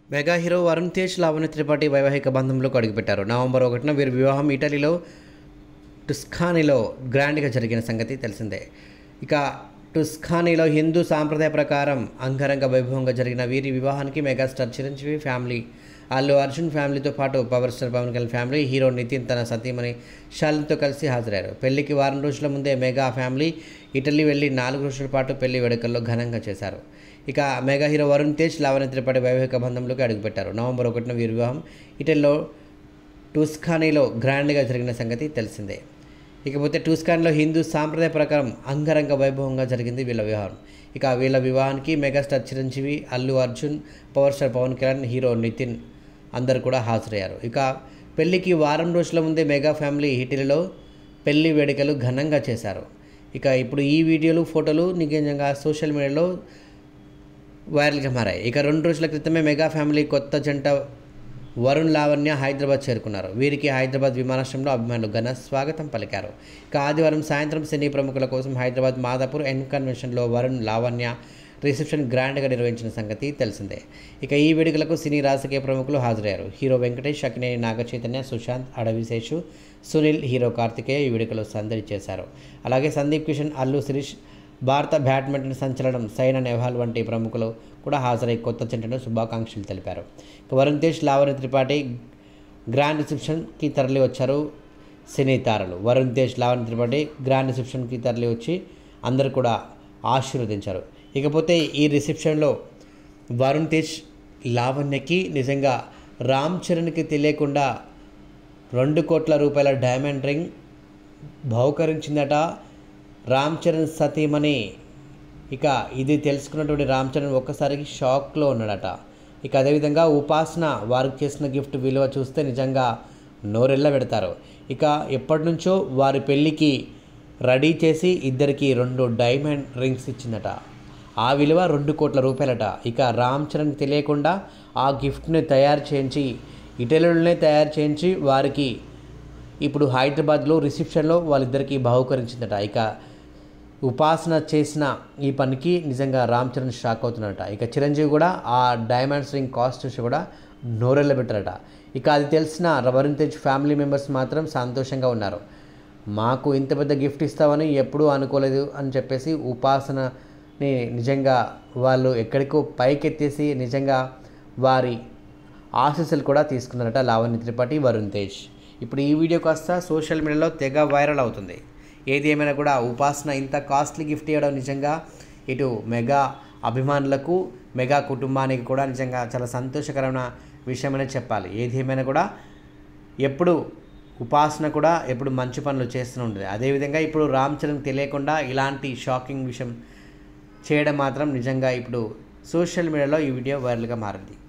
Mega hero Varun Tej, Lavanya Tripathi వైవాహిక బంధంలోకి అడుగుపెట్టారు. నవంబర్ 1న వీరి వివాహం ఇటలీలో టుస్కానీలో గ్రాండ్గా జరిగిన సంగతి తెలిసిందే. ఇక టుస్కానీలో హిందూ సాంప్రదాయ ప్రకారం అంగరంగ వైభవంగా జరిగిన వీరి వివాహానికి మెగాస్టార్ చిరంజీవి ఫ్యామిలీ, అల్లు అర్జున్ ఫ్యామిలీతో పాటు power star Pawan Kalyan family, hero Nithin తన సతీమణి శాలినితో కలిసి హాజరయ్యారు. పెళ్లికి వారం రోజుల ముందే మెగా ఫ్యామిలీ ఇటలీ వెళ్లి 4 రోజుల పాటు పెళ్లి వేడుకల్లో ఘనంగా చేశారు. ఇక మెగా హీరో వరుణ్ తేజ్, లావణ్య త్రిపాఠి వైవాహిక బంధంలోకి అడుగుపెట్టారు. నవంబర్ 1న వీరి వివాహం ఇటలీలో టుస్కానీలో గ్రాండ్గా జరిగిన సంగతి తెలిసిందే. ఇకపోతే టుస్కానీలో హిందూ సాంప్రదాయ ప్రకారం అంగరంగ వైభవంగా జరిగింది వీళ్ళ వివాహం. ఇక వీళ్ళ వివాహానికి megastar Chiranjeevi, Allu Arjun, power star Pawan Kalyan, hero Nithin అందరూ కూడా హాజరయ్యారు. ఇక పెళ్లికి వారం రోజుల ముందే మెగా ఫ్యామిలీ ఇటలీలో పెళ్లి వేడుకలు ఘనంగా చేశారు. ఇక ఇప్పుడు ఈ వీడియోలు, ఫోటోలు నిజంగా సోషల్ మీడియాలో వైరల్గా మారాయి. ఇక 2 రోజుల క్రితమే మెగా ఫ్యామిలీ కొత్త జంట వరుణ్, లావణ్య హైదరాబాద్ చేరుకున్నారు. వీరికి హైదరాబాద్ విమానాశ్రయంలో అభిమానులు ఘన స్వాగతం పలికారు. ఇక ఆదివారం సాయంత్రం సినీ ప్రముఖుల కోసం హైదరాబాద్ మాదాపూర్ ఎన్ కన్వెన్షన్లో వరుణ్, లావణ్య రిసెప్షన్ గ్రాండ్గా నిర్వహించిన సంగతి తెలిసిందే. ఇక ఈ వేడుకలకు సినీ రాజకీయ ప్రముఖులు హాజరయ్యారు. హీరో వెంకటేష్, అక్కినేని నాగచైతన్య, సుశాంత్, అడవిశేషు, సునీల్, హీరో కార్తికేయ ఈ వేడుకలో సందడి చేశారు. అలాగే సందీప్ కిషన్, అల్లు శిరీష్, భారత బ్యాడ్మింటన్ సంచలనం సైనా నెహ్వాల్ వంటి ప్రముఖులు కూడా హాజరై కొత్త జంటను శుభాకాంక్షలు తెలిపారు. ఇక వరుణ్ తేజ్, లావణ్య త్రిపాఠి గ్రాండ్ రిసెప్షన్కి తరలి వచ్చారు సినీ తారలు. వరుణ్ తేజ్, లావణ్య త్రిపాఠి గ్రాండ్ రిసెప్షన్కి తరలి వచ్చి అందరూ కూడా ఆశీర్వదించారు. ఇకపోతే ఈ రిసెప్షన్లో వరుణ్ తేజ్, లావణ్యకి నిజంగా రామ్ చరణ్కి తెలియకుండా 2 కోట్ల రూపాయల డైమండ్ రింగ్ బహుకరించిందట రామ్ చరణ్ సతీమణి. ఇక ఇది తెలుసుకున్నటువంటి రామ్ చరణ్ ఒక్కసారికి షాక్లో ఉన్నాడట. ఇక అదేవిధంగా ఉపాసన వారికి చేసిన గిఫ్ట్ విలువ చూస్తే నిజంగా నోరెళ్ళ పెడతారు. ఇక ఎప్పటి నుంచో వారి పెళ్ళికి రెడీ చేసి ఇద్దరికి 2 డైమండ్ రింగ్స్ ఇచ్చిందట. ఆ విలువ 2 కోట్ల రూపాయలట. ఇక రామ్ చరణ్కి తెలియకుండా ఆ గిఫ్ట్ని తయారు చేయించి ఇటలీలోనే తయారు చేయించి వారికి ఇప్పుడు హైదరాబాద్లో రిసెప్షన్లో వాళ్ళిద్దరికీ బహుకరించిందట. ఇక ఉపాసన చేసిన ఈ పనికి నిజంగా రామ్ చరణ్ షాక్ అవుతున్నాడట. ఇక చిరంజీవి కూడా ఆ డైమండ్స్ రింగ్ కాస్ట్ చూసి కూడా నోరెళ్ళ పెట్టారట. ఇక అది తెలిసిన వరుణ్ తేజ్ ఫ్యామిలీ మెంబర్స్ మాత్రం సంతోషంగా ఉన్నారు. మాకు ఇంత పెద్ద గిఫ్ట్ ఇస్తామని ఎప్పుడూ అనుకోలేదు అని చెప్పేసి ఉపాసనని నిజంగా వాళ్ళు ఎక్కడికో పైకెత్తేసి నిజంగా వారి ఆశీస్సులు కూడా తీసుకున్నారట లావణ్య త్రిపాఠి, వరుణ్ తేజ్. ఇప్పుడు ఈ వీడియో కాస్త సోషల్ మీడియాలో తెగ వైరల్ అవుతుంది. ఏది ఏమైనా కూడా ఉపాసన ఇంత కాస్ట్లీ గిఫ్ట్ ఇవ్వడం నిజంగా ఇటు మెగా అభిమానులకు, మెగా కుటుంబానికి కూడా నిజంగా చాలా సంతోషకరమైన విషయమనే చెప్పాలి. ఏది ఏమైనా కూడా ఎప్పుడు ఉపాసన కూడా ఎప్పుడు మంచి పనులు చేస్తూ ఉంటుంది. అదేవిధంగా ఇప్పుడు రామ్ చరణ్ తెలియకుండా ఇలాంటి షాకింగ్ విషయం చేయడం మాత్రం నిజంగా ఇప్పుడు సోషల్ మీడియాలో ఈ వీడియో వైరల్గా మారింది.